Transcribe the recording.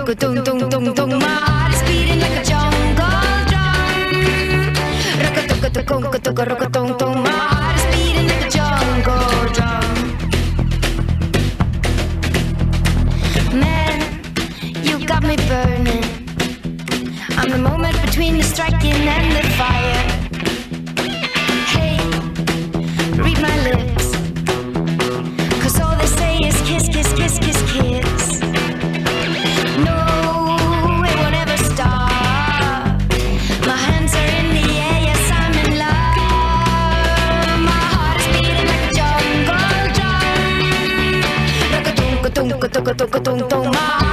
tung tung tung tung. My heart is beating like a jungle drum. Rock a tung tung. My heart is beating like a jungle drum. Man, you got me burning. I'm the moment between the striking and the fire. Hey, read my lips, 'cause all they say is kiss, kiss, kiss, kiss, kiss. No, it won't ever stop. My hands are in the air, yes, I'm in love. My heart is beating like a jungle drum. Rock-a-tung-ka-tung-ka-tung-ka-tung-ka-tung. My